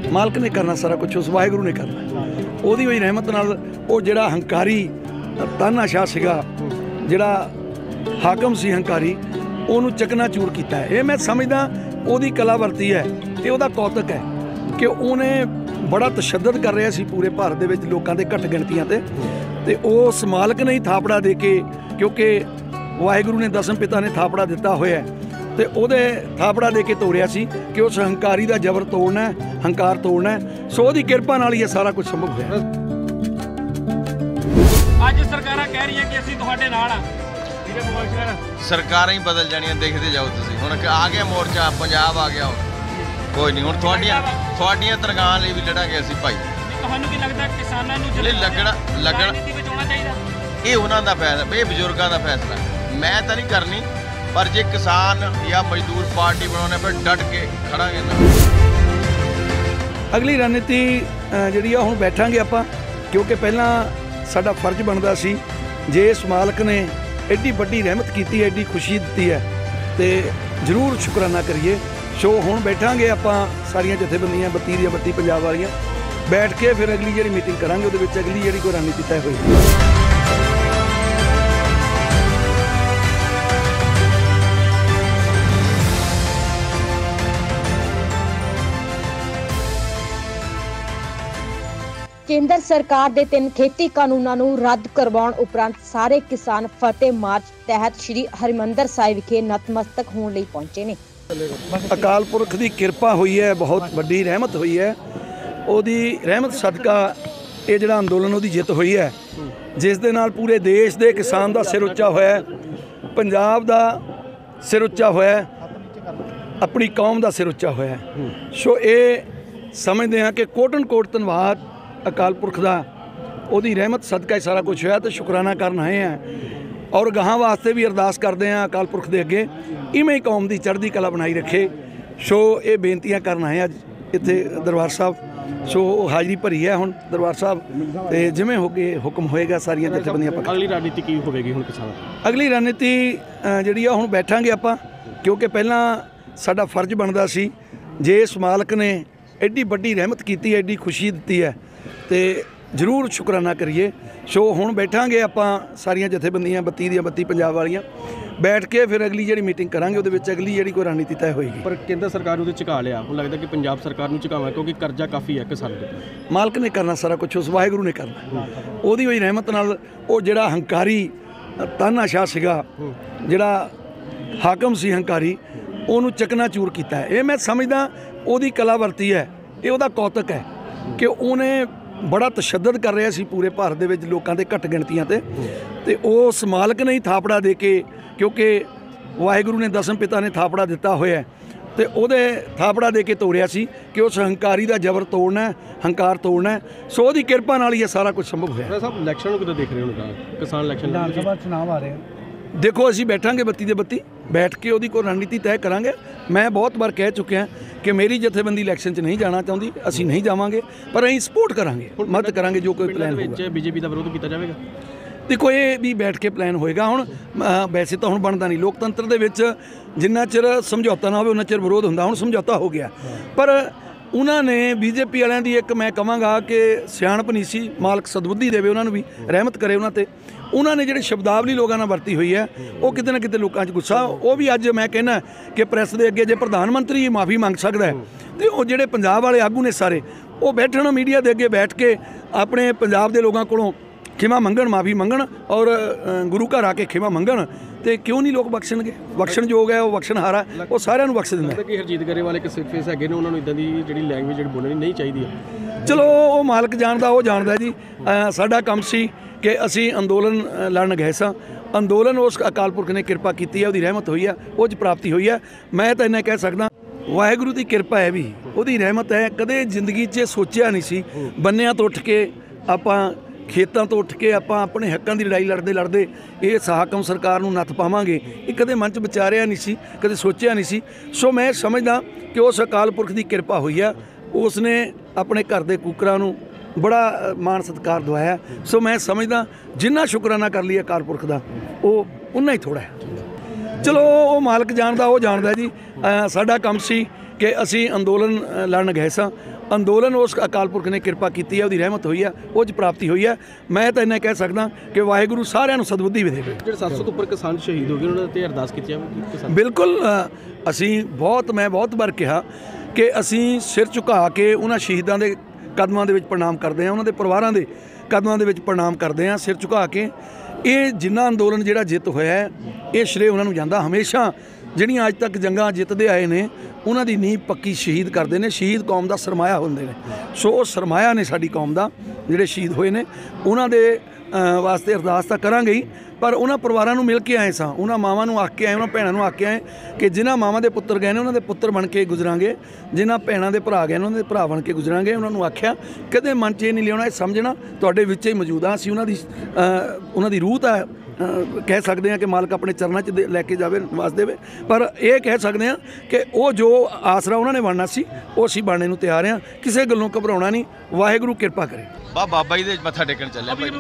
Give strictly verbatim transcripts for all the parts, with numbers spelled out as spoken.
मालक ने करना सारा कुछ, उस वाहिगुरू ने करना। ਉਹਦੀ ਹੋਈ ਰਹਿਮਤ ਨਾਲ ਉਹ ਜਿਹੜਾ ਹੰਕਾਰੀ ਤਾਨਾਸ਼ਾਹ ਸੀਗਾ, ਜਿਹੜਾ ਹਾਕਮ ਸੀ ਹੰਕਾਰੀ, ਉਹਨੂੰ ਚਕਨਾਚੂਰ ਕੀਤਾ ਹੈ। ਇਹ ਮੈਂ ਸਮਝਦਾ ਉਹਦੀ ਕਲਾ ਵਰਤੀ ਹੈ ਤੇ ਉਹਦਾ ਕੌਤਕ ਹੈ ਕਿ ਉਹਨੇ ਬੜਾ ਤਸ਼ੱਦਦ ਕਰ ਰਿਹਾ ਸੀ ਪੂਰੇ ਭਾਰਤ ਦੇ ਵਿੱਚ ਲੋਕਾਂ ਦੇ ਘੱਟ ਗਿਣਤੀਆਂ ਤੇ ਤੇ ਉਸ ਮਾਲਕ ਨੇ ਹੀ ਥਾਪੜਾ ਦੇ ਕੇ, ਕਿਉਂਕਿ ਵਾਹਿਗੁਰੂ ਨੇ ਦਸਮ ਪਿਤਾ ਨੇ ਥਾਪੜਾ ਦਿੱਤਾ ਹੋਇਆ ਤੇ ਉਹਦੇ ਥਾਪੜਾ ਦੇ ਕੇ ਤੋੜਿਆ ਸੀ ਕਿ ਉਸ ਹੰਕਾਰੀ ਦਾ ਜ਼ਬਰ ਤੋੜਨਾ, ਹੰਕਾਰ ਤੋੜਨਾ। ਸੋ ਉਹਦੀ ਕਿਰਪਾ ਨਾਲ ਹੀ ਇਹ ਸਾਰਾ ਕੁਝ ਸੰਭਵ ਹੋਇਆ। ਅੱਜ ਸਰਕਾਰਾਂ ਕਹਿ ਰਹੀਆਂ ਕਿ ਅਸੀਂ ਤੁਹਾਡੇ ਨਾਲ ਆ, ਸਰਕਾਰਾਂ ਹੀ ਬਦਲ ਜਾਣੀਆਂ, ਦੇਖਦੇ ਜਾਓ ਤੁਸੀਂ। ਹੁਣ ਆ ਗਿਆ ਮੋਰਚਾ, ਪੰਜਾਬ ਆ ਗਿਆ, ਹੁਣ ਕੋਈ ਨਹੀਂ, ਹੁਣ ਤੁਹਾਡੀਆਂ ਤੁਹਾਡੀਆਂ ਤਨਖਾਹਾਂ ਲਈ ਵੀ ਲੜਾਂਗੇ ਅਸੀਂ ਭਾਈ। ਤੁਹਾਨੂੰ ਕੀ ਲੱਗਦਾ ਕਿਸਾਨਾਂ ਨੂੰ ਜਿਹੜੇ ਲੱਗਣਾ ਲੱਗਣਾ ਬਚਾਉਣਾ ਚਾਹੀਦਾ? ਇਹ ਉਹਨਾਂ ਦਾ ਫੈਸਲਾ, ਇਹ ਬਜ਼ੁਰਗਾਂ ਦਾ ਫੈਸਲਾ। ਮੈਂ ਤਾਂ ਨਹੀਂ ਕਰਨੀ, ਪਰ ਜੇ ਕਿਸਾਨ ਜਾਂ ਮਜ਼ਦੂਰ ਪਾਰਟੀ ਬਣਾਉਣੇ ਫਿਰ ਡਟ ਕੇ ਖੜਾਂਗੇ ਨਾ। ਅਗਲੀ ਰਣਨੀਤੀ ਜਿਹੜੀ ਆ ਹੁਣ ਬੈਠਾਂਗੇ ਆਪਾਂ, ਕਿਉਂਕਿ ਪਹਿਲਾਂ ਸਾਡਾ ਫਰਜ਼ ਬਣਦਾ ਸੀ ਜੇ ਇਸ ਮਾਲਕ ਨੇ ਐਡੀ ਵੱਡੀ ਰਹਿਮਤ ਕੀਤੀ, ਐਡੀ ਖੁਸ਼ੀ ਦਿੱਤੀ ਹੈ ਤੇ ਜ਼ਰੂਰ ਸ਼ੁਕਰਾਨਾ ਕਰੀਏ। ਸੋ ਹੁਣ ਬੈਠਾਂਗੇ ਆਪਾਂ ਸਾਰੀਆਂ ਜਥੇਬੰਦੀਆਂ ਬੱਤੀ ਦੀਆਂ ਬੱਤੀ ਪੰਜਾਬ ਵਾਲੀਆਂ ਬੈਠ ਕੇ ਫਿਰ ਅਗਲੀ ਜਿਹੜੀ ਮੀਟਿੰਗ ਕਰਾਂਗੇ, ਉਹਦੇ ਵਿੱਚ ਅਗਲੀ ਜਿਹੜੀ ਕੋਈ ਰਣਨੀਤੀ ਤੈਅ ਹੋਈ। ਕੇਂਦਰ ਸਰਕਾਰ ਦੇ ਤਿੰਨ ਖੇਤੀ ਕਾਨੂੰਨਾਂ ਨੂੰ ਰੱਦ ਕਰਵਾਉਣ ਉਪਰੰਤ ਸਾਰੇ ਕਿਸਾਨ ਫਤਿਹ ਮਾਰਚ ਤਹਿਤ ਸ਼੍ਰੀ ਹਰਿਮੰਦਰ ਸਾਹਿਬ ਵਿਖੇ ਨਤਮਸਤਕ ਹੋਣ ਲਈ ਪਹੁੰਚੇ ਨੇ। ਅਕਾਲ ਪੁਰਖ ਦੀ ਕਿਰਪਾ ਹੋਈ ਹੈ, ਬਹੁਤ ਵੱਡੀ ਰਹਿਮਤ ਹੋਈ ਹੈ। ਉਹਦੀ ਰਹਿਮਤ ਸਦਕਾ ਇਹ ਜਿਹੜਾ ਅੰਦੋਲਨ ਉਹਦੀ ਜਿੱਤ ਹੋਈ ਹੈ, ਜਿਸ ਦੇ ਨਾਲ ਪੂਰੇ ਦੇਸ਼ ਦੇ ਕਿਸਾਨ ਦਾ ਸਿਰ ਉੱਚਾ ਹੋਇਆ, ਪੰਜਾਬ ਦਾ ਸਿਰ ਉੱਚਾ ਹੋਇਆ, ਆਪਣੀ ਕੌਮ ਦਾ ਸਿਰ ਉੱਚਾ ਹੋਇਆ। ਸੋ ਇਹ ਸਮਝਦੇ ਹਾਂ ਕਿ ਕੋਟਨ ਕੋਟ ਧੰਨਵਾਦ ਅਕਾਲ ਪੁਰਖ ਦਾ, ਉਹਦੀ ਰਹਿਮਤ ਸਦਕਾ ਹੀ ਸਾਰਾ ਕੁਝ ਹੋਇਆ ਤੇ ਸ਼ੁਕਰਾਨਾ ਕਰਨ ਆਏ ਹਾਂ। ਔਰ ਗਾਹਾਂ ਵਾਸਤੇ ਵੀ ਅਰਦਾਸ ਕਰਦੇ ਹਾਂ ਅਕਾਲ ਪੁਰਖ ਦੇ ਅੱਗੇ, ਇਵੇਂ ਹੀ ਕੌਮ ਦੀ ਚੜ੍ਹਦੀ ਕਲਾ ਬਣਾਈ ਰੱਖੇ। ਸੋ ਇਹ ਬੇਨਤੀਆਂ ਕਰਨ ਆਏ ਅੱਜ ਇੱਥੇ ਦਰਬਾਰ ਸਾਹਿਬ। ਸੋ ਹਾਜ਼ਰੀ ਭਰੀ ਹੈ ਹੁਣ ਦਰਬਾਰ ਸਾਹਿਬ, ਤੇ ਜਿਵੇਂ ਹੋ ਕੇ ਹੁਕਮ ਹੋਏਗਾ ਸਾਰੀਆਂ ਜਥੇਬੰਦੀਆਂ ਪੱਕਾ। ਅਗਲੀ ਰਣਨੀਤੀ ਕੀ ਹੋਵੇਗੀ ਹੁਣ ਕਿਸਾਨ? ਅਗਲੀ ਰਣਨੀਤੀ ਜਿਹੜੀ ਆ ਹੁਣ ਬੈਠਾਂਗੇ ਆਪਾਂ, ਕਿਉਂਕਿ ਪਹਿਲਾਂ ਸਾਡਾ ਫਰਜ਼ ਬਣਦਾ ਸੀ ਜੇ ਇਸ ਮਾਲਕ ਨੇ ਐਡੀ ਵੱਡੀ ਰਹਿਮਤ ਕੀਤੀ, ਐਡੀ ਖੁਸ਼ੀ ਦਿੱਤੀ ਹੈ ਤੇ ਜ਼ਰੂਰ ਸ਼ੁਕਰਾਨਾ ਕਰੀਏ। ਸੋ ਹੁਣ ਬੈਠਾਂਗੇ ਆਪਾਂ ਸਾਰੀਆਂ ਜਥੇਬੰਦੀਆਂ ਬੱਤੀ ਦੀਆਂ ਬੱਤੀ ਪੰਜਾਬ ਵਾਲੀਆਂ ਬੈਠ ਕੇ ਫਿਰ ਅਗਲੀ ਜਿਹੜੀ ਮੀਟਿੰਗ ਕਰਾਂਗੇ, ਉਹਦੇ ਵਿੱਚ ਅਗਲੀ ਜਿਹੜੀ ਕੋਈ ਰਣਨੀਤੀ ਤੈਅ ਹੋਏਗੀ। ਪਰ ਕੇਂਦਰ ਸਰਕਾਰ ਨੂੰ ਉਹਦੇ ਝੁਕਾ ਲਿਆ, ਹੁਣ ਲੱਗਦਾ ਕਿ ਪੰਜਾਬ ਸਰਕਾਰ ਨੂੰ ਝੁਕਾਵਾਂ, ਕਿਉਂਕਿ ਕਰਜ਼ਾ ਕਾਫੀ ਹੈ ਕਿਸਾਨ ਦੇ। ਮਾਲਕ ਨੇ ਕਰਨਾ ਸਾਰਾ ਕੁਝ, ਉਸ ਵਾਹਿਗੁਰੂ ਨੇ ਕਰਨਾ। ਉਹਦੀ ਹੋਈ ਰਹਿਮਤ ਨਾਲ ਉਹ ਜਿਹੜਾ ਹੰਕਾਰੀ ਤਾਨਾਸ਼ਾਹ ਸੀਗਾ, ਜਿਹੜਾ ਹਾਕਮ ਸੀ ਹੰਕਾਰੀ, ਉਹਨੂੰ ਚਕਨਾਚੂਰ ਕੀਤਾ ਹੈ। ਇਹ ਮੈਂ ਸਮਝਦਾ ਉਹਦੀ ਕਲਾ ਵਰਤੀ ਹੈ, ਇਹ ਉਹਦਾ ਕੌਤਕ ਹੈ ਕਿ ਉਹਨੇ ਬੜਾ ਤਸ਼ੱਦਦ ਕਰ ਰਿਹਾ ਸੀ ਪੂਰੇ ਭਾਰਤ ਦੇ ਵਿੱਚ ਲੋਕਾਂ ਦੇ ਘੱਟ ਗਿਣਤੀਆਂ ਤੇ ਤੇ ਉਸ ਮਾਲਕ ਨੇ ਹੀ ਥਾਪੜਾ ਦੇ ਕੇ, ਕਿਉਂਕਿ ਵਾਹਿਗੁਰੂ ਨੇ ਦਸਮ ਪਿਤਾ ਨੇ ਥਾਪੜਾ ਦਿੱਤਾ ਹੋਇਆ ਤੇ ਉਹਦੇ ਥਾਪੜਾ ਦੇ ਕੇ ਤੋੜਿਆ ਸੀ ਕਿ ਉਸ ਹੰਕਾਰੀ ਦਾ ਜ਼ਬਰ ਤੋੜਨਾ, ਹੰਕਾਰ ਤੋੜਨਾ। ਸੋ ਉਹਦੀ ਕਿਰਪਾ ਨਾਲ ਹੀ ਇਹ ਸਾਰਾ ਕੁਝ ਸੰਭਵ ਹੋਇਆ। ਸਾਹਿਬ ਇਲੈਕਸ਼ਨ ਨੂੰ ਕਿੱਦਾਂ ਦੇਖ ਰਹੇ ਹੋ? ਕਿਸਾਨ ਇਲੈਕਸ਼ਨ, ਵਿਧਾਨ ਸਭਾ ਚੁਣਾਵ ਆ ਰਹੇ ਆ। ਦੇਖੋ ਅਸੀਂ ਬੈਠਾਂਗੇ ਬੱਤੀ ਦੇ ਬੱਤੀ ਬੈਠ ਕੇ ਉਹਦੀ ਕੋਈ ਰਣਨੀਤੀ ਤੈਅ ਕਰਾਂਗੇ। ਮੈਂ ਬਹੁਤ ਵਾਰ ਕਹਿ ਚੁੱਕਿਆ ਕਿ ਮੇਰੀ ਜਥੇਬੰਦੀ ਇਲੈਕਸ਼ਨ 'ਚ ਨਹੀਂ ਜਾਣਾ ਚਾਹੁੰਦੀ, ਅਸੀਂ ਨਹੀਂ ਜਾਵਾਂਗੇ, ਪਰ ਅਸੀਂ ਸਪੋਰਟ ਕਰਾਂਗੇ, ਮਦਦ ਕਰਾਂਗੇ ਜੋ ਕੋਈ ਪਲਾਨ ਹੋਵੇਗਾ। ਬੀਜੇਪੀ ਦਾ ਵਿਰੋਧ ਕੀਤਾ ਜਾਵੇਗਾ? ਦੇਖੋ ਇਹ ਵੀ ਬੈਠ ਕੇ ਪਲਾਨ ਹੋਏਗਾ। ਹੁਣ ਵੈਸੇ ਤਾਂ ਹੁਣ ਬਣਦਾ ਨਹੀਂ, ਲੋਕਤੰਤਰ ਦੇ ਵਿੱਚ ਜਿੰਨਾ ਚਿਰ ਸਮਝੌਤਾ ਨਾ ਹੋਵੇ ਉਹਨਾਂ ਚਿਰ ਵਿਰੋਧ ਹੁੰਦਾ। ਹੁਣ ਸਮਝੌਤਾ ਹੋ ਗਿਆ, ਪਰ ਉਹਨਾਂ ਨੇ ਬੀਜੇਪੀ ਵਾਲਿਆਂ ਦੀ ਇੱਕ ਮੈਂ ਕਹਾਂਗਾ ਕਿ ਸਿਆਣਪ ਨਹੀਂ ਸੀ, ਮਾਲਕ ਸਦਬੁੱਧੀ ਦੇਵੇ ਉਹਨਾਂ ਨੂੰ ਵੀ, ਰਹਿਮਤ ਕਰੇ ਉਹਨਾਂ ਤੇ। ਉਹਨਾਂ ਨੇ ਜਿਹੜੇ ਸ਼ਬਦਾਵਲੀ ਲੋਕਾਂ ਨਾਲ ਵਰਤੀ ਹੋਈ ਹੈ, ਉਹ ਕਿਤੇ ਨਾ ਕਿਤੇ ਲੋਕਾਂ 'ਚ ਗੁੱਸਾ, ਉਹ ਵੀ ਅੱਜ ਮੈਂ ਕਹਿੰਦਾ ਕਿ ਪ੍ਰੈਸ ਦੇ ਅੱਗੇ ਜੇ ਪ੍ਰਧਾਨ ਮੰਤਰੀ ਮਾਫੀ ਮੰਗ ਸਕਦਾ ਹੈ ਤੇ ਉਹ ਜਿਹੜੇ ਪੰਜਾਬ ਵਾਲੇ ਆਗੂ ਨੇ ਸਾਰੇ, ਉਹ ਬੈਠਣ ਮੀਡੀਆ ਦੇ ਅੱਗੇ ਬੈਠ ਕੇ ਆਪਣੇ ਪੰਜਾਬ ਦੇ ਲੋਕਾਂ ਕੋਲੋਂ ਖਿਮਾ ਮੰਗਣ, ਮਾਫੀ ਮੰਗਣ ਔਰ ਗੁਰੂ ਘਰ ਆ ਕੇ ਖਿਮਾ ਮੰਗਣ। ਤੇ ਕਿਉਂ ਨਹੀਂ ਲੋਕ ਬਖਸ਼ਣਗੇ? ਬਖਸ਼ਣਯੋਗ ਹੈ ਉਹ, ਬਖਸ਼ਣਹਾਰਾ, ਉਹ ਸਾਰਿਆਂ ਨੂੰ ਬਖਸ਼ ਦਿੰਦਾ। ਕਿ ਹਰਜੀਤ ਗਰੇਵਾਲ ਇੱਕ ਸਿਰਫੇਸ ਹੈਗੇ ਨੇ, ਉਹਨਾਂ ਨੂੰ ਇਦਾਂ ਦੀ ਜਿਹੜੀ ਲੈਂਗੁਏਜ ਜਿਹੜੀ ਬੋਲਣੀ ਨਹੀਂ ਚਾਹੀਦੀ ਹੈ। ਚਲੋ ਉਹ ਮਾਲਕ ਜਾਣਦਾ, ਉਹ ਜਾਣਦਾ ਜੀ। ਸਾਡਾ ਕੰਮ ਸੀ ਕਿ ਅਸੀਂ ਅੰਦੋਲਨ ਲੜਨ ਗਏ ਸਾਂ। ਅੰਦੋਲਨ ਉਸ ਅਕਾਲ ਪੁਰਖ ਨੇ ਕਿਰਪਾ ਕੀਤੀ ਹੈ, ਉਹਦੀ ਰਹਿਮਤ ਹੋਈ ਹੈ, ਉਹ 'ਚ ਪ੍ਰਾਪਤੀ ਹੋਈ ਹੈ। ਮੈਂ ਤਾਂ ਇੰਨਾ ਕਹਿ ਸਕਦਾ ਵਾਹਿਗੁਰੂ ਦੀ ਕਿਰਪਾ ਹੈ, ਵੀ ਉਹਦੀ ਰਹਿਮਤ ਹੈ। ਕਦੇ ਜ਼ਿੰਦਗੀ 'ਚ ਸੋਚਿਆ ਨਹੀਂ ਸੀ ਬੰਨਿਆਂ ਤੋਂ ਉੱਠ ਕੇ ਆਪਾਂ, ਖੇਤਾਂ ਤੋਂ ਉੱਠ ਕੇ ਆਪਾਂ ਆਪਣੇ ਹੱਕਾਂ ਦੀ ਲੜਾਈ ਲੜਦੇ ਲੜਦੇ ਇਹ ਹਾਕਮ ਸਰਕਾਰ ਨੂੰ ਨੱਥ ਪਾਵਾਂਗੇ, ਇਹ ਕਦੇ ਮਨ 'ਚ ਵਿਚਾਰਿਆ ਨਹੀਂ ਸੀ, ਕਦੇ ਸੋਚਿਆ ਨਹੀਂ ਸੀ। ਸੋ ਮੈਂ ਸਮਝਦਾ ਕਿ ਉਸ ਅਕਾਲ ਪੁਰਖ ਦੀ ਕਿਰਪਾ ਹੋਈ ਆ, ਉਸ ਨੇ ਆਪਣੇ ਘਰ ਦੇ ਕੂਕਰਾਂ ਨੂੰ ਬੜਾ ਮਾਣ ਸਤਿਕਾਰ ਦਵਾਇਆ। ਸੋ ਮੈਂ ਸਮਝਦਾ ਜਿੰਨਾ ਸ਼ੁਕਰਾਨਾ ਕਰ ਲਈਏ ਅਕਾਲ ਪੁਰਖ ਦਾ, ਉਹ ਉਨਾ ਹੀ ਥੋੜ੍ਹਾ ਹੈ। ਚਲੋ ਉਹ ਮਾਲਕ ਜਾਣਦਾ, ਉਹ ਜਾਣਦਾ ਜੀ। ਸਾਡਾ ਕੰਮ ਸੀ ਕਿ ਅਸੀਂ ਅੰਦੋਲਨ ਲੜਨ ਗਏ ਸਾਂ। ਅੰਦੋਲਨ ਉਸ ਅਕਾਲ ਪੁਰਖ ਨੇ ਕਿਰਪਾ ਕੀਤੀ ਹੈ, ਉਹਦੀ ਰਹਿਮਤ ਹੋਈ ਹੈ, ਉਹ 'ਚ ਪ੍ਰਾਪਤੀ ਹੋਈ ਹੈ। ਮੈਂ ਤਾਂ ਇੰਨਾ ਕਹਿ ਸਕਦਾ ਕਿ ਵਾਹਿਗੁਰੂ ਸਾਰਿਆਂ ਨੂੰ ਸਦਬੁੱਧੀ ਵੀ ਦੇਵੇ। ਜਿਹੜੇ ਸੱਤ ਸੌ ਤੋਂ ਉੱਪਰ ਕਿਸਾਨ ਸ਼ਹੀਦ ਹੋ ਗਏ ਉਹਨਾਂ ਤੇ ਅਰਦਾਸ ਕੀਤੀ ਜਾਵੇ ਕਿਸਾਨ। ਬਿਲਕੁਲ, ਅ, ਅਸੀਂ ਬਹੁਤ ਮੈਂ ਬਹੁਤ ਵਾਰ ਕਿਹਾ ਕਿ ਅਸੀਂ ਸਿਰ ਝੁਕਾ ਕੇ ਉਹਨਾਂ ਸ਼ਹੀਦਾਂ ਦੇ ਕਦਮਾਂ ਦੇ ਵਿੱਚ ਪ੍ਰਣਾਮ ਕਰਦੇ ਹਾਂ, ਉਹਨਾਂ ਦੇ ਪਰਿਵਾਰਾਂ ਦੇ ਕਦਮਾਂ ਦੇ ਵਿੱਚ ਪ੍ਰਣਾਮ ਕਰਦੇ ਹਾਂ ਸਿਰ ਝੁਕਾ ਕੇ। ਇਹ ਜਿੰਨਾ ਅੰਦੋਲਨ ਜਿਹੜਾ ਜਿੱਤ ਹੋਇਆ ਹੈ, ਇਹ ਸ਼੍ਰੇ ਉਹਨਾਂ ਨੂੰ ਜਾਂਦਾ। ਹਮੇਸ਼ਾ ਜਿਹੜੀਆਂ ਅੱਜ ਤੱਕ ਜੰਗਾਂ ਜਿੱਤਦੇ ਆਏ ਨੇ ਉਹਨਾਂ ਦੀ ਨੀਂਹ ਪੱਕੀ ਸ਼ਹੀਦ ਕਰਦੇ ਨੇ। ਸ਼ਹੀਦ ਕੌਮ ਦਾ ਸਰਮਾਇਆ ਹੁੰਦੇ ਨੇ, ਸੋ ਉਹ ਸਰਮਾਇਆ ਨੇ ਸਾਡੀ ਕੌਮ ਦਾ। ਜਿਹੜੇ ਸ਼ਹੀਦ ਹੋਏ ਨੇ ਉਹਨਾਂ ਦੇ ਅ, ਵਾਸਤੇ ਅਰਦਾਸ ਤਾਂ ਕਰਾਂਗੇ ਹੀ, ਪਰ ਉਹਨਾਂ ਪਰਿਵਾਰਾਂ ਨੂੰ ਮਿਲ ਕੇ ਆਏ ਸਾਂ, ਉਹਨਾਂ ਮਾਵਾਂ ਨੂੰ ਆਖ ਕੇ ਆਏ, ਉਹਨਾਂ ਭੈਣਾਂ ਨੂੰ ਆਖ ਕੇ ਆਏ ਕਿ ਜਿਨ੍ਹਾਂ ਮਾਵਾਂ ਦੇ ਪੁੱਤਰ ਗਏ ਨੇ ਉਹਨਾਂ ਦੇ ਪੁੱਤਰ ਬਣ ਕੇ ਗੁਜ਼ਰਾਂਗੇ, ਜਿਨ੍ਹਾਂ ਭੈਣਾਂ ਦੇ ਭਰਾ ਗਏ ਨੇ ਉਹਨਾਂ ਦੇ ਭਰਾ ਬਣ ਕੇ ਗੁਜ਼ਰਾਂਗੇ। ਉਹਨਾਂ ਨੂੰ ਆਖਿਆ ਕਦੇ ਮਨ 'ਚ ਇਹ ਨਹੀਂ ਲਿਆਉਣਾ, ਇਹ ਸਮਝਣਾ ਤੁਹਾਡੇ ਵਿੱਚ ਹੀ ਮੌਜੂਦ ਆ। ਅਸੀਂ ਉਹਨਾਂ ਦੀ ਅ, ਉਹਨਾਂ ਦੀ ਰੂਹ ਤਾਂ ਅ, ਕਹਿ ਸਕਦੇ ਹਾਂ ਕਿ ਮਾਲਕ ਆਪਣੇ ਚਰਨਾਂ 'ਚ ਦੇ- ਲੈ ਕੇ ਜਾਵੇ, ਨਿਵਾਸ ਦੇਵੇ, ਪਰ ਇਹ ਕਹਿ ਸਕਦੇ ਹਾਂ ਕਿ ਉਹ ਜੋ ਆਸਰਾ ਉਹਨਾਂ ਨੇ ਬਣਨਾ ਸੀ ਉਹ ਅਸੀਂ ਬਣਨੇ ਨੂੰ ਤਿਆਰ ਹਾਂ। ਕਿਸੇ ਗੱਲੋਂ ਘਬਰਾਉਣਾ ਨਹੀਂ, ਵਾਹਿਗੁਰੂ ਕਿਰਪਾ ਕਰੇ। ਬਾ ਬਾਬਾ ਜੀ ਦੇ ਮੱਥਾ ਟੇਕਣ ਚੱਲੇ ਭਾਈ।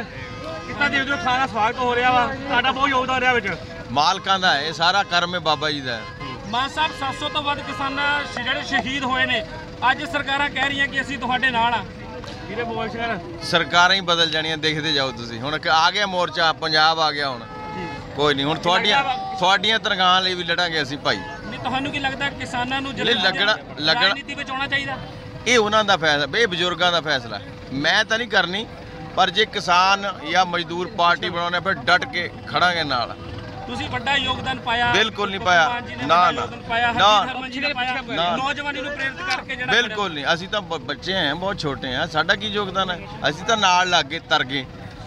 ਕਿੱਦਾਂ ਦੇਖਦੇ ਹੋ ਸਾਰਾ ਸਵਾਗਤ ਹੋ ਰਿਹਾ ਵਾ, ਤੁਹਾਡਾ ਬਹੁਤ ਯੋਗਦਾਨ ਰਿਹਾ ਵਿੱਚ। ਮਾਲਕਾਂ ਦਾ ਹੈ ਇਹ ਸਾਰਾ ਕਰਮ, ਹੈ ਬਾਬਾ ਜੀ ਦਾ। ਮਾਨ ਸਾਹਿਬ ਸੱਤ ਸੌ ਤੋਂ ਵੱਧ ਕਿਸਾਨਾਂ ਸ਼- ਜਿਹੜੇ ਸ਼ਹੀਦ ਹੋਏ ਨੇ, ਅੱਜ ਸਰਕਾਰਾਂ ਕਹਿ ਰਹੀਆਂ ਕਿ ਅਸੀਂ ਤੁਹਾਡੇ ਨਾਲ ਆ। ਵੀਰੇ ਬੋਲ ਸ਼ਹਿਰ ਸਰਕਾਰਾਂ ਹੀ ਬਦਲ ਜਾਣੀਆਂ, ਦੇਖਦੇ ਜਾਓ ਤੁਸੀਂ। ਹੁਣ ਆ ਗਿਆ ਮੋਰਚਾ, ਪੰਜਾਬ ਆ ਗਿਆ। ਹੁਣ ਕੋਈ ਨਹੀਂ, ਹੁਣ ਤੁਹਾਡੀਆਂ ਤੁਹਾਡੀਆਂ ਤਨਖਾਹਾਂ ਲਈ ਵੀ ਲੜਾਂਗੇ ਅਸੀਂ ਭਾਈ। ਨਹੀਂ, ਤੁਹਾਨੂੰ ਕੀ ਲੱਗਦਾ ਕਿਸਾਨਾਂ ਨੂੰ ਨਹੀਂ, ਲੱਗਣਾ- ਲੱਗਣਾ- ਰਾਜਨੀਤੀ ਵਿੱਚ ਆਉਣਾ ਚਾਹੀਦਾ? ਇਹ ਉਹਨਾਂ ਦਾ ਫੈਸਲਾ, ਇਹ ਬਜ਼ੁਰਗਾਂ ਦਾ ਫੈਸਲਾ। ਮੈਂ ਤਾਂ ਨਹੀਂ ਕਰਨੀ, ਪਰ ਜੇ ਕਿਸਾਨ ਜਾਂ ਮਜ਼ਦੂਰ ਪਾਰਟੀ ਬਣਾਉਣੇ ਫਿਰ ਡਟ ਕੇ ਖੜਾਂਗੇ ਨਾਲ। ਤੁਸੀਂ ਵੱਡਾ ਯੋਗਦਾਨ ਪਾਇਆ। ਬਿਲਕੁਲ ਨਹੀਂ ਪਾਇਆ। ਭਗਵਾਨ ਜੀ ਨੇ ਨਾ, ਵੱਡਾ ਨਾ। ਯੋਗਦਾਨ ਪਾਇਆ, ਨਾ। ਹਰਜੀਤ ਹਰਮਨ ਜੀ ਨੇ ਪਾਇਆ, ਨਾ। ਨੌਜਵਾਨੀ ਨੂੰ ਪ੍ਰੇਰਿਤ ਕਰਕੇ ਜਿਹੜਾ ਬਿਲਕੁਲ ਨਹੀਂ, ਅਸੀਂ ਤਾਂ ਬ- ਬੱਚੇ ਹਾਂ, ਬਹੁਤ ਛੋਟੇ ਹਾਂ, ਸਾਡਾ ਕੀ ਯੋਗਦਾਨ ਹੈ? ਅਸੀਂ ਤਾਂ ਨਾਲ ਲੱਗ ਗਏ, ਤਰ ਗਏ।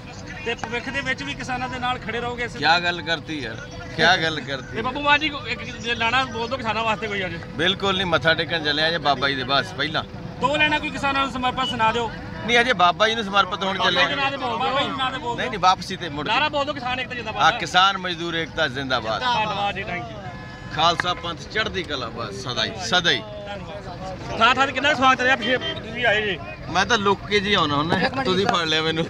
ਤੇ ਭਵਿੱਖ ਦੇ ਵਿੱਚ ਵੀ ਕਿਸਾਨਾਂ ਦੇ ਨਾਲ ਖੜੇ ਰਹੋਗੇ। ਕੀ ਗੱਲ ਕਰਤੀ ਯਾਰ, ਕੀ ਗੱਲ ਕਰਤੀ। ਤੇ ਬੱਬੂ ਮਾਨ ਜੀ ਇੱਕ ਜੇ ਲਾਣਾ ਬੋਲ ਦੋ ਕਿਸਾਨਾਂ ਵਾਸਤੇ ਕੋਈ ਅੱਜ। ਬਿਲਕੁਲ ਨਹੀਂ, ਮੱਥਾ ਟੇਕਣ ਚੱਲਿਆ ਜੇ ਬਾਬਾ ਜੀ ਦੇ ਬਸ ਪਹਿਲਾਂ। ਦੋ ਲੈਣਾ ਕੋਈ ਕਿਸਾਨਾਂ ਨੂੰ ਸਮਰਪਣ ਸੁਣਾ ਦਿਓ। ਨਹੀਂ, ਅਜੇ ਬਾਬਾ ਜੀ ਨੂੰ ਸਮਰਪਿਤ ਹੋਣ ਚੱਲੇ। ਬਾਬਾ ਜੀ ਨਾਂ ਤੇ ਬੋਲ ਦਿਓ, ਬਾਬਾ ਜੀ ਨਾਂ ਤੇ ਬੋਲ ਨਹੀਂ ਦਿਓ। ਨਹੀਂ, ਵਾਪਸੀ ਤੇ ਮੁੜ ਨਾਰਾ ਕੇ। ਬੋਲ ਦਿਓ ਕਿਸਾਨ ਏਕਤਾ ਆ ਜਿੰਦਾਬਾਦ। ਕਿਸਾਨ ਮਜ਼ਦੂਰ ਏਕਤਾ ਜ਼ਿੰਦਾਬਾਦ। ਧੰਨਵਾਦ ਜੀ, ਥੈਂਕ ਯੂ। ਖਾਲਸਾ ਪੰਥ ਚੜ੍ਹਦੀ ਕਲਾ, ਬਸ ਸਦਾ ਹੀ ਸਦਾ ਹੀ। ਥਾਂ ਥਾਂ ਤੇ ਕਿੰਨਾ ਕੁ ਸਵਾਗਤ ਰਿਹਾ, ਪਿੱਛੇ ਤੁਸੀਂ ਆਏ ਜੀ। ਮੈਂ ਤਾਂ ਲੁੱਕ ਕੇ ਜੀ ਆਉਣਾ ਹੁੰਦਾ, ਤੁਸੀਂ ਫੜ ਲਿਆ ਮੈਨੂੰ।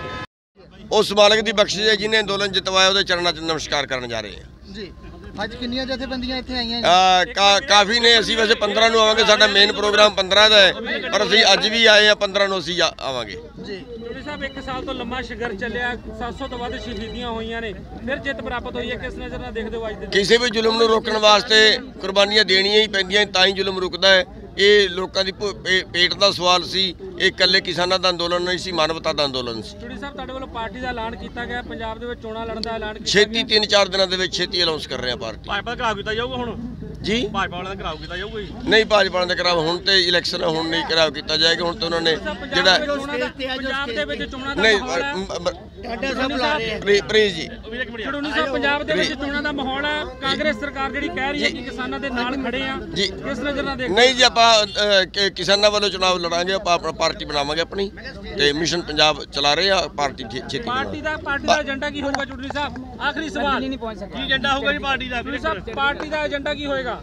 ਉਸ ਮਾਲਕ ਦੀ ਬਖਸ਼ਿਸ਼ ਹੈ ਜਿਹਨੇ ਅੰਦੋਲਨ ਜਿਤਵਾਇਆ, ਉਹਦੇ ਚਰਨਾਂ 'ਚ ਨਮਸਕਾਰ ਕਰਨ ਜਾ ਰਹੇ ਹਾਂ ਜੀ। ਅੱਜ ਕਿੰਨੀਆਂ ਜਥੇਬੰਦੀਆਂ ਇੱਥੇ ਆਈਆਂ ਜੀ? ਆ, ਕਾ- ਕਾਫੀ ਨੇ। ਅਸੀਂ ਵੈਸੇ ਪੰਦਰਾਂ ਨੂੰ ਆਵਾਂਗੇ, ਸਾਡਾ ਮੇਨ ਪ੍ਰੋਗਰਾਮ ਪੰਦਰਾਂ ਦਾ ਹੈ, ਪਰ ਅਸੀਂ ਅੱਜ ਵੀ ਆਏ ਆ, ਪੰਦਰਾਂ ਨੂੰ ਅਸੀਂ ਆ- ਆਵਾਂਗੇ ਜੀ। ਜੋੜੀ ਸਾਹਿਬ ਇੱਕ ਸਾਲ ਤੋਂ ਲੰਮਾ ਸੰਘਰਸ਼ ਚੱਲਿਆ, ਸੱਤ ਸੌ ਤੋਂ ਵੱਧ ਸ਼ਹੀਦੀਆਂ ਹੋਈਆਂ ਨੇ, ਫਿਰ ਜਿੱਤ ਪ੍ਰਾਪਤ ਹੋਈ ਹੈ। ਕਿਸ ਨਜ਼ਰ ਨਾਲ ਦੇਖਦੇ ਹੋ ਅੱਜ ਦੇ ਦਿਨ? ਕਿਸੇ ਵੀ ਜ਼ੁਲਮ ਨੂੰ ਰੋਕਣ ਵਾਸਤੇ ਕੁਰਬਾਨੀਆਂ ਦੇਣੀਆਂ ਹੀ ਪੈਂਦੀਆਂ, ਤਾਂ ਹੀ ਜ਼ੁਲਮ ਰੁਕਦਾ ਹੈ। ਇਹ ਲੋਕਾਂ ਦੀ ਭੁ- ਪੇ- ਪੇਟ ਦਾ ਸਵਾਲ ਸੀ, ਇਹ ਇਕੱਲੇ ਕਿਸਾਨਾਂ ਦਾ ਅੰਦੋਲਨ ਨਹੀਂ ਸੀ, ਮਾਨਵਤਾ ਦਾ ਅੰਦੋਲਨ ਸੀ। ਜੋੜੀ ਸਾਹਿਬ ਤੁਹਾਡੇ ਵੱਲੋਂ ਪਾਰਟੀ ਦਾ ਐਲਾਨ ਕੀਤਾ ਗਿਆ, ਪੰਜਾਬ ਦੇ ਵਿੱਚ ਚੋਣਾਂ ਲੜਨ ਦਾ ਐਲਾਨ ਕੀਤਾ ਛੇਤੀ ਤਿੰਨ ਚਾਰ ਦਿਨਾਂ ਦੇ ਵਿੱਚ ਛੇਤੀ ਅਨਾਉਂਸ ਕਰ ਰਹੇ ਆ ਪਾਰਟੀ। ਭਾਜਪਾ ਦਾ ਘਰਾਓ ਕੀਤਾ ਜਾਊਗਾ ਹੁਣ? ਜੀ ਭਾਜਪਾ ਵਾਲਿਆਂ ਦਾ ਘਰਾਓ ਕੀਤਾ ਜਾਊਗਾ ਜੀ? ਨਹੀਂ, ਭਾਜਪਾ ਦੇ ਕਰਾਵ ਹੁਣ ਤੇ ਇਲੈਕਸ਼ਨ ਹੁਣ ਨਹੀਂ ਕਰਾਵ ਕੀਤਾ ਜਾਏਗਾ। ਹੁਣ ਤੇ ਉਹਨਾਂ ਨੇ ਜਿਹੜਾ ਪੰਜਾਬ ਦੇ ਵਿੱਚ ਚੋਣਾਂ ਦਾ ਨਹੀਂ ਮਾਹੌਲ ਹੈ। ਟਾਡਾ ਸਾਹਿਬ ਬੁਲਾ ਰਹੇ ਆ। ਪ੍ਰੀ- ਪ੍ਰੀਤ ਜੀ ਜੋੜੀ ਸਾਹਿਬ ਪੰਜਾਬ ਦੇ ਵਿੱਚ ਚੋਣਾਂ ਦਾ ਮਾਹੌਲ ਹੈ, ਕਾਂਗਰਸ ਸਰਕਾਰ ਜਿਹੜੀ ਕਹਿ ਰਹੀ ਹੈ ਕਿ ਕਿਸਾਨਾਂ ਦੇ ਨਾਲ ਖੜੇ ਆ, ਜੀ। ਕਿਸ ਨਜ਼ਰ ਨਾਲ ਦੇਖਦੇ? ਨਹੀਂ ਜੀ, ਆਪਾਂ ਅ, ਕਿ- ਕਿਸਾਨਾਂ ਵੱਲੋਂ ਚੁਣਾਵ ਲੜਾਂਗੇ, ਆਪਾਂ ਆਪਣਾ ਪਾਰਟੀ ਬਣਾਵਾਂਗੇ ਆਪਣੀ, ਤੇ ਮਿਸ਼ਨ ਪੰਜਾਬ ਚਲਾ ਰਹੇ ਆ ਪਾਰਟੀ ਛੇ- ਛੇਤੀ ਪਾਰਟੀ ਦਾ ਪਾਰਟੀ ਦਾ ਏਜੰਡਾ ਕੀ ਹੋਊਗਾ ਜੁੜਨੀ ਸਾਹਿਬ? ਆਖਰੀ ਸਵਾਲ ਕੀ ਏਜੰਡਾ ਹੋਊਗਾ ਜੀ ਪਾਰਟੀ ਦਾ? ਜੁੜਨੀ ਸਾਹਿਬ ਪਾਰਟੀ ਦਾ ਏਜੰਡਾ ਕੀ ਹੋਏਗਾ?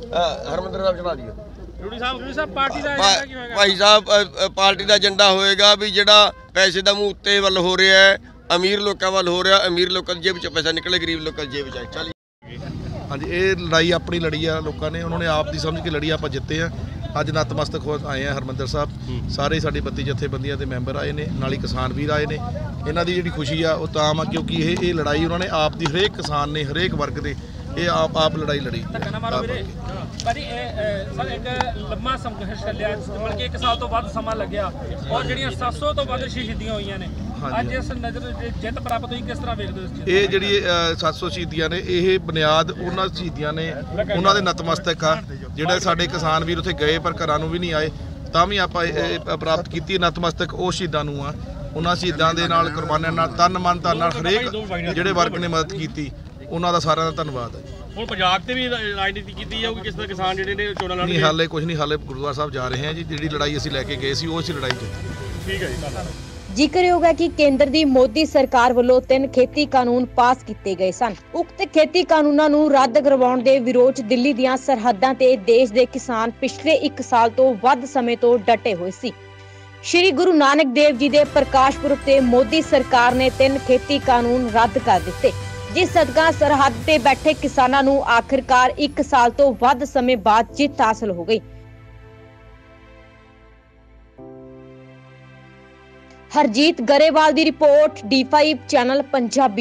ਅ, ਹਰਮੰਦਰ ਸਾਹਿਬ ਚਲਾ ਦਿਓ। ਜੁੜਨੀ ਸਾਹਿਬ ਜੁੜਨੀ ਸਾਹਿਬ ਪਾਰਟੀ ਦਾ ਏਜੰਡਾ ਕੀ ਭਾ- ਹੋਏਗਾ? ਭਾਈ ਸਾਹਿਬ, ਅ, ਅ, ਪਾਰਟੀ ਦਾ ਏਜੰਡਾ ਹੋਏਗਾ ਵੀ ਜਿਹੜਾ ਪੈਸੇ ਦਾ ਮੂੰਹ ਉੱਤੇ ਵੱਲ ਹੋ ਰਿਹਾ ਹੈ, ਅਮੀਰ ਲੋਕਾਂ ਵੱਲ ਹੋ ਰਿਹਾ, ਅਮੀਰ ਲੋਕਾਂ ਦੀ ਜੇਬ 'ਚ ਪੈਸਾ ਨਿਕਲੇ, ਗਰੀਬ ਲੋਕਾਂ ਦੀ ਜੇਬ 'ਚ ਆਏ। ਚੱਲ ਹਾਂਜੀ, ਇਹ ਲੜਾਈ ਆਪਣੀ ਲੜੀ ਆ ਲੋਕਾਂ ਨੇ, ਉਹਨਾਂ ਨੇ ਆਪ ਦੀ ਸਮਝ ਕੇ ਲੜੀ, ਆਪਾਂ ਜਿੱਤੇ ਆ। ਅੱਜ ਨਤਮਸਤਕ ਹੋ ਆਏ ਆ ਹਰਮੰਦਰ ਸਾਹਿਬ। ਸਾਰੇ ਸਾਡੀ ਬੱਤੀ ਜਥੇਬੰਦੀਆਂ ਦੇ ਮੈਂਬਰ ਆਏ ਨੇ, ਨਾਲ ਹੀ ਕਿਸਾਨ ਵੀਰ ਆਏ ਨੇ। ਇਹਨਾਂ ਦੀ ਜਿਹੜੀ ਖੁਸ਼ੀ ਆ ਉਹ ਤਾਂ ਆ ਕਿਉਂਕਿ ਇਹ ਇਹ ਲੜਾਈ ਉਹਨਾਂ ਨੇ ਆਪ ਦੀ, ਹਰੇਕ ਕਿਸਾਨ ਨੇ, ਹਰੇਕ ਵਰਗ ਦੇ ਇਹ ਆਪ ਆਪ ਲੜਾਈ ਲੜੀ। ਧੱਕਾ ਨਾ ਮਾਰੋ ਵੀਰੇ। ਭਾਜੀ ਇਹ ਅ, ਸਰ ਇੱਕ ਲੰਮਾ ਸੰਘਰਸ਼ ਚੱਲਿਆ, ਮਤਲਬ ਕਿ ਇੱਕ ਸਾਲ ਤੋਂ ਵੱਧ ਸਮਾਂ ਲੱਗਿਆ, ਔਰ ਜਿਹੜੀਆਂ ਸੱਤ ਸੌ ਤੋਂ ਵੱਧ ਸ਼ਹੀਦੀਆਂ ਹੋਈਆਂ ਨੇ, ਅੱਜ ਇਸ ਨਜ਼ਰ ਜਿੱਤ ਪ੍ਰਾਪਤ ਹੋਈ, ਕਿਸ ਤਰ੍ਹਾਂ ਵੇਖਦੇ ਹੋ ਇਸ ਚੀਜ਼? ਇਹ ਜਿਹੜੀ ਅ, ਸੱਤ ਸੌ ਸ਼ਹੀਦੀਆਂ ਨੇ, ਇਹ ਬੁਨਿਆਦ ਉਹਨਾਂ ਸ਼ਹੀਦੀਆਂ ਨੇ, ਉਹਨਾਂ ਦੇ ਨਤਮਸਤਕ ਆ। ਜਿਹੜੇ ਸਾਡੇ ਕਿਸਾਨ ਵੀਰ ਉੱਥੇ ਗਏ ਪਰ ਘਰਾਂ ਨੂੰ ਵੀ ਨਹੀਂ ਆਏ, ਤਾਂ ਵੀ ਆਪਾਂ ਇਹ ਇਹ ਪ੍ਰਾਪਤ ਕੀਤੀ। ਨਤਮਸਤਕ ਉਹ ਸ਼ਹੀਦਾਂ ਨੂੰ ਆ, ਉਹਨਾਂ ਸ਼ਹੀਦਾਂ ਦੇ ਨਾਲ, ਕੁਰਬਾਨੀਆਂ ਨਾਲ, ਤਨ ਮਨ ਧਨ ਨਾਲ ਹਰੇਕ ਜਿਹੜੇ ਵਰਗ ਨੇ ਮਦਦ ਕੀਤੀ, ਉਹਨਾਂ ਦਾ ਸਾਰਿਆਂ ਦਾ ਧੰਨਵਾਦ ਹੈ। ਹੁਣ ਪੰਜਾਬ ਤੇ ਵੀ ਰਾਜਨੀਤੀ ਕੀਤੀ ਜਾਊਗੀ, ਕਿਸ ਤਰ੍ਹਾਂ ਕਿਸਾਨ ਜਿਹੜੇ ਨੇ ਚੋਣਾਂ ਲੜਨਗੇ? ਨਹੀਂ, ਹਾਲੇ ਕੁਝ ਨਹੀਂ, ਹਾਲੇ ਗੁਰਦੁਆਰਾ ਸਾਹਿਬ ਜਾ ਰਹੇ ਹਾਂ ਜੀ। ਜਿਹੜੀ ਲੜਾਈ ਅਸੀਂ ਲੈ ਕੇ ਗਏ ਸੀ, ਉਹ ਅਸੀਂ ਲੜਾਈ ਜਿੱਤੀ। ਠੀਕ ਹੈ ਜੀ, ਧੰਨਵਾਦ। ਜ਼ਿਕਰਯੋਗ ਹੈ ਕਿ ਕੇਂਦਰ ਦੀ ਮੋਦੀ ਸਰਕਾਰ ਵੱਲੋਂ ਤਿੰਨ ਖੇਤੀ ਕਾਨੂੰਨ ਪਾਸ ਕੀਤੇ ਗਏ ਸਨ। ਉਕਤ ਖੇਤੀ ਕਾਨੂੰਨਾਂ ਨੂੰ ਰੱਦ ਕਰਵਾਉਣ ਦੇ ਵਿਰੋਧ 'ਚ ਦਿੱਲੀ ਦੀਆਂ ਸਰਹੱਦਾਂ ਤੇ ਦੇਸ਼ ਦੇ ਕਿਸਾਨ ਪਿਛਲੇ ਇੱਕ ਸਾਲ ਤੋਂ ਵੱਧ ਸਮੇਂ ਤੋਂ ਡਟੇ ਹੋਏ ਸੀ। ਸ਼੍ਰੀ ਗੁਰੂ ਨਾਨਕ ਦੇਵ ਜੀ ਦੇ ਪ੍ਰਕਾਸ਼ ਪੁਰਬ ਤੇ ਮੋਦੀ ਸਰਕਾਰ ਨੇ ਤਿੰਨ ਖੇਤੀ ਕਾਨੂੰਨ ਰੱਦ ਕਰ ਦਿੱਤੇ, ਜਿਸ ਸਦਕਾ ਸਰਹੱਦ ਤੇ ਬੈਠੇ ਕਿਸਾਨਾਂ ਨੂੰ ਆਖਿਰਕਾਰ ਇੱਕ ਸਾਲ ਤੋਂ ਵੱਧ ਸਮੇਂ ਬਾਅਦ ਜਿੱਤ ਹਾਸਲ ਹੋ ਗਈ। ਹਰਜੀਤ ਗਰੇਵਾਲ ਦੀ report D five channel Punjabi.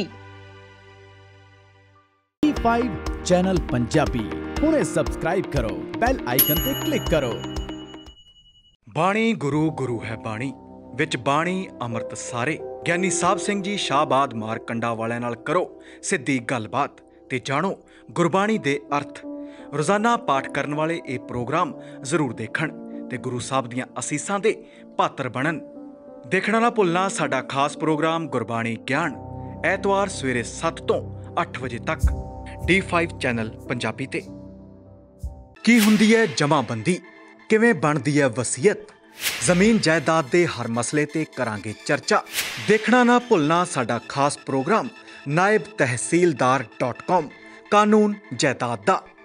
D five channel Punjabi हुणे सब्सक्राइब करो, बेल आइकन ते क्लिक करो। बाणी गुरु गुरु है बाणी विच बाणी अमृत सारे। ਗਿਆਨੀ ਸਾਹਿਬ ਸਿੰਘ ਜੀ ਸ਼ਾਹਬਾਦ ਮਾਰਕੰਡਾ ਵਾਲਿਆਂ ਨਾਲ ਕਰੋ ਸਿੱਧੀ ਗੱਲਬਾਤ ਤੇ ਜਾਣੋ ਗੁਰਬਾਣੀ ਦੇ ਅਰਥ। ਰੋਜ਼ਾਨਾ ਪਾਠ ਕਰਨ ਵਾਲੇ ਇਹ ਪ੍ਰੋਗਰਾਮ ਜ਼ਰੂਰ ਦੇਖਣ ਤੇ ਗੁਰੂ ਸਾਹਿਬ ਦੀਆਂ ਅਸੀਸਾਂ ਦੇ ਪਾਤਰ ਬਣਨ। ਦੇਖਣਾ ਨਾ ਭੁੱਲਣਾ ਸਾਡਾ ਖਾਸ ਪ੍ਰੋਗਰਾਮ ਗੁਰਬਾਣੀ ਗਿਆਨ, ਐਤਵਾਰ ਸਵੇਰੇ ਸੱਤ ਤੋਂ ਅੱਠ ਵਜੇ ਤੱਕ ਡੀ ਫਾਈਵ ਚੈਨਲ ਪੰਜਾਬੀ ਤੇ। ਕੀ ਹੁੰਦੀ ਹੈ ਜਮਾਬੰਦੀ, ਕਿਵੇਂ ਬਣਦੀ ਹੈ ਵਸੀਅਤ, ਜ਼ਮੀਨ ਜਾਇਦਾਦ ਦੇ ਹਰ ਮਸਲੇ ਤੇ ਕਰਾਂਗੇ ਚਰਚਾ। ਦੇਖਣਾ ਨਾ ਭੁੱਲਣਾ ਸਾਡਾ ਖਾਸ ਪ੍ਰੋਗਰਾਮ ਨਾਇਬ ਤਹਿਸੀਲਦਾਰ ਡਾਟ ਕਾਮ ਕਾਨੂੰਨ ਜਾਇਦਾਦ ਦਾ।